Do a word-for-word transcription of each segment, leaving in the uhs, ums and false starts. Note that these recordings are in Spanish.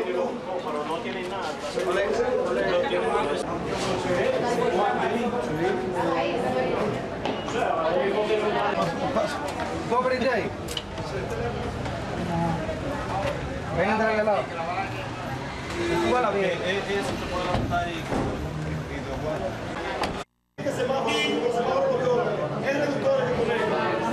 pero no tienen nada. ¿Puedo abrirte ahí? Ven a entrar al lado. Igual a bien. Eso se puede levantar y... Que se baja, se baja los motores. Es reductor que poner.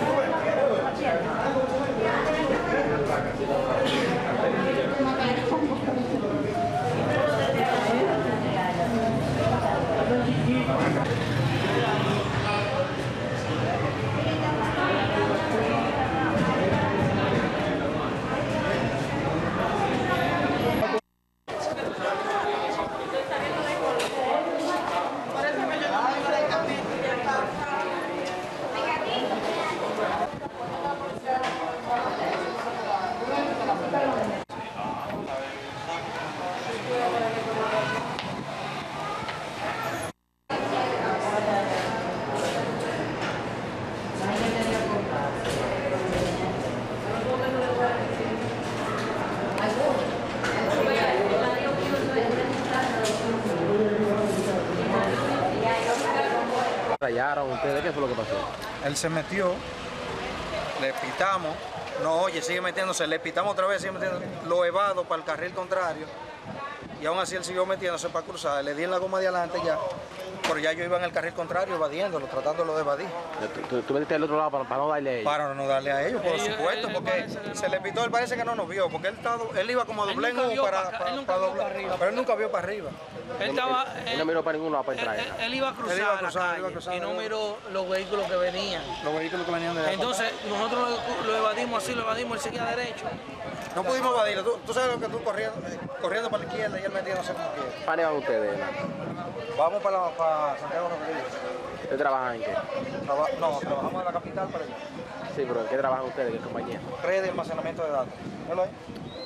¿Rayaron ustedes? ¿Qué fue lo que pasó? Él se metió, le pitamos, no oye, sigue metiéndose, le pitamos otra vez, sigue metiéndose, lo evado para el carril contrario y aún así él siguió metiéndose para cruzar, le di en la goma de adelante ya, pero ya yo iba en el carril contrario evadiéndolo, tratándolo de evadir. ¿Tú, tú, tú metiste al otro lado para, para no darle a ellos? Para no darle a ellos, por supuesto, porque se le pitó, él parece que no nos vio, porque él, estaba, él iba como doble en U para, para, para doblar, pero él nunca vio para arriba. Él, estaba, él, él, él no miró para ningún lado para entrar. Él, él, él iba a cruzar, él iba a cruzar, la calle iba a cruzar, y no miró los vehículos que venían. Los vehículos que venían de allá. Entonces nosotros lo, lo evadimos así, lo evadimos, él seguía derecho. No pudimos evadirlo, tú, tú sabes lo que tú corriendo, corriendo para la izquierda y él metiéndose como quiera. ¿Para dónde van ustedes? Vamos para, la, para Santiago Rodríguez. ¿Ustedes trabajan en qué? Traba, no, trabajamos en la capital para allá. Sí, pero ¿en qué trabajan ustedes? ¿Qué compañía? Red de almacenamiento de datos. ¿Velo ahí?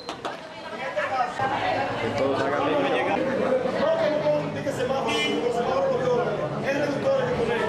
Todos sacan bien. Que se baja, se baja los motores. Es reductor que poner.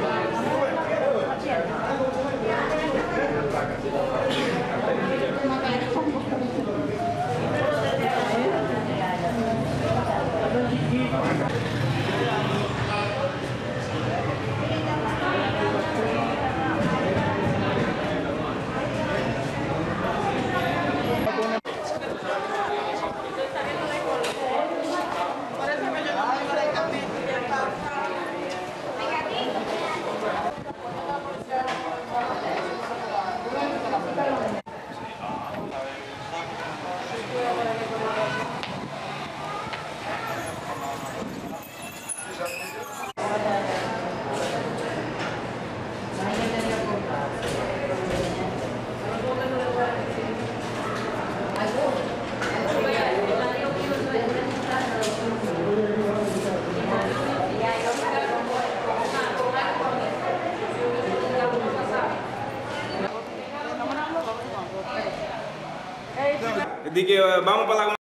Di que vamos para la